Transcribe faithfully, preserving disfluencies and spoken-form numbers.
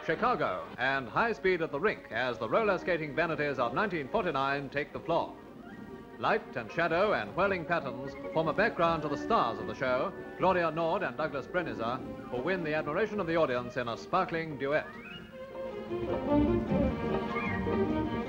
Chicago, and high speed at the rink as the roller skating vanities of nineteen forty-nine take the floor. Light and shadow and whirling patterns form a background to the stars of the show, Gloria Nord and Douglas Breniser, who win the admiration of the audience in a sparkling duet.